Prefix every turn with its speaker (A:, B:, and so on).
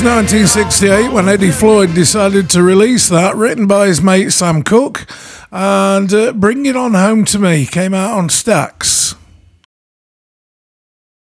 A: was 1968 when Eddie Floyd decided to release that, written by his mate Sam Cooke, and Bring It On Home to Me came out on Stax.